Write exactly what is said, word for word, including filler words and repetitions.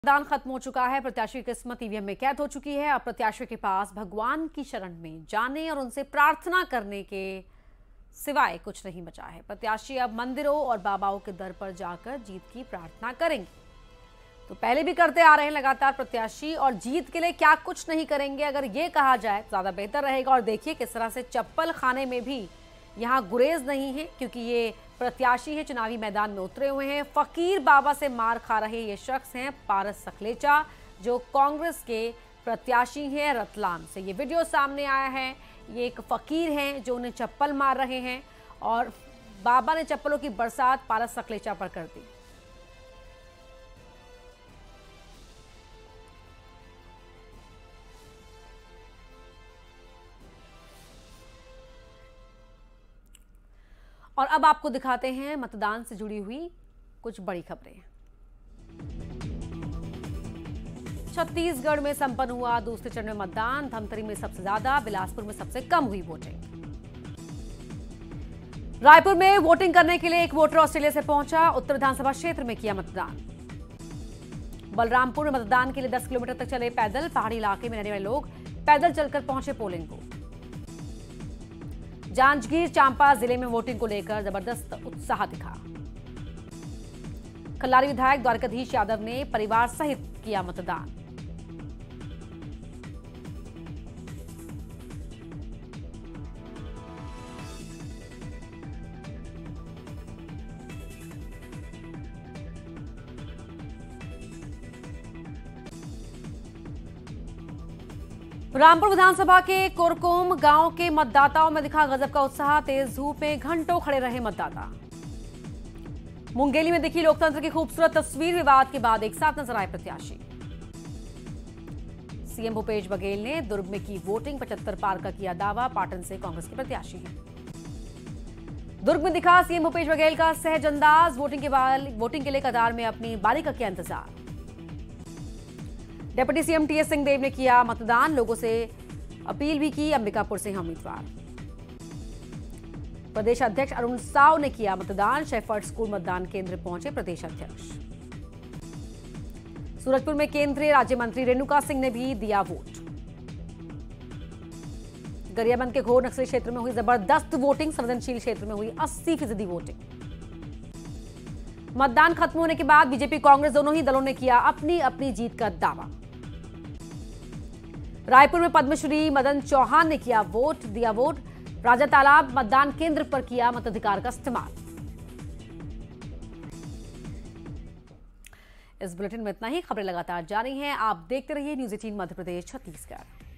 मतदान खत्म हो चुका है। प्रत्याशी की किस्मत ईवीएम में कैद हो चुकी है। अब प्रत्याशी के पास भगवान की शरण में जाने और उनसे प्रार्थना करने के सिवाय कुछ नहीं बचा है। प्रत्याशी अब मंदिरों और बाबाओं के दर पर जाकर जीत की प्रार्थना करेंगे। तो पहले भी करते आ रहे हैं लगातार प्रत्याशी, और जीत के लिए क्या कुछ नहीं करेंगे अगर ये कहा जाए तो ज्यादा बेहतर रहेगा। और देखिए किस तरह से चप्पल खाने में भी यहाँ गुरेज नहीं है, क्योंकि ये प्रत्याशी है चुनावी मैदान में उतरे हुए हैं। फकीर बाबा से मार खा रहे ये शख्स हैं पारस सखलेचा, जो कांग्रेस के प्रत्याशी हैं रतलाम से। ये वीडियो सामने आया है। ये एक फकीर हैं जो उन्हें चप्पल मार रहे हैं, और बाबा ने चप्पलों की बरसात पारस सखलेचा पर कर दी। और अब आपको दिखाते हैं मतदान से जुड़ी हुई कुछ बड़ी खबरें। छत्तीसगढ़ में संपन्न हुआ दूसरे चरण में मतदान। धमतरी में सबसे ज्यादा, बिलासपुर में सबसे कम हुई वोटिंग। रायपुर में वोटिंग करने के लिए एक वोटर ऑस्ट्रेलिया से पहुंचा। उत्तर विधानसभा क्षेत्र में किया मतदान। बलरामपुर में मतदान के लिए दस किलोमीटर तक चले पैदल। पहाड़ी इलाके में रहने वाले लोग पैदल चलकर पहुंचे पोलिंग को। जांजगीर चांपा जिले में वोटिंग को लेकर जबरदस्त उत्साह दिखा। कल्लारी विधायक द्वारकाधीश यादव ने परिवार सहित किया मतदान। रामपुर विधानसभा के कोरकोम गांव के मतदाताओं में दिखा गजब का उत्साह। तेज धूप में घंटों खड़े रहे मतदाता। मुंगेली में दिखी लोकतंत्र की खूबसूरत तस्वीर। विवाद के बाद एक साथ नजर आए प्रत्याशी। सीएम भूपेश बघेल ने दुर्ग में की वोटिंग। पचहत्तर पार का किया दावा। पाटन से कांग्रेस के प्रत्याशी हैं। दुर्ग में दिखा सीएम भूपेश बघेल का सहज अंदाज। वोटिंग के बाद वोटिंग के लिए कतार में अपनी बारी का किया इंतजार। डिप्टी सीएम टीएस सिंहदेव ने किया मतदान। लोगों से अपील भी की। अंबिकापुर से हैं उम्मीदवार। प्रदेश अध्यक्ष अरुण साव ने किया मतदान। शेफर्ड स्कूल मतदान केंद्र पहुंचे प्रदेश अध्यक्ष। सूरजपुर में केंद्रीय राज्य मंत्री रेणुका सिंह ने भी दिया वोट। गरियाबंद के घोर नक्सली क्षेत्र में हुई जबरदस्त वोटिंग। संवेदनशील क्षेत्र में हुई अस्सी फीसदी वोटिंग। मतदान खत्म होने के बाद बीजेपी कांग्रेस दोनों ही दलों ने किया अपनी अपनी जीत का दावा। रायपुर में पद्मश्री मदन चौहान ने किया वोट दिया वोट। राजा तालाब मतदान केंद्र पर किया मताधिकार का इस्तेमाल। इस बुलेटिन में इतना ही। खबरें लगातार जारी हैं। आप देखते रहिए न्यूज़ एटीन मध्य प्रदेश छत्तीसगढ़।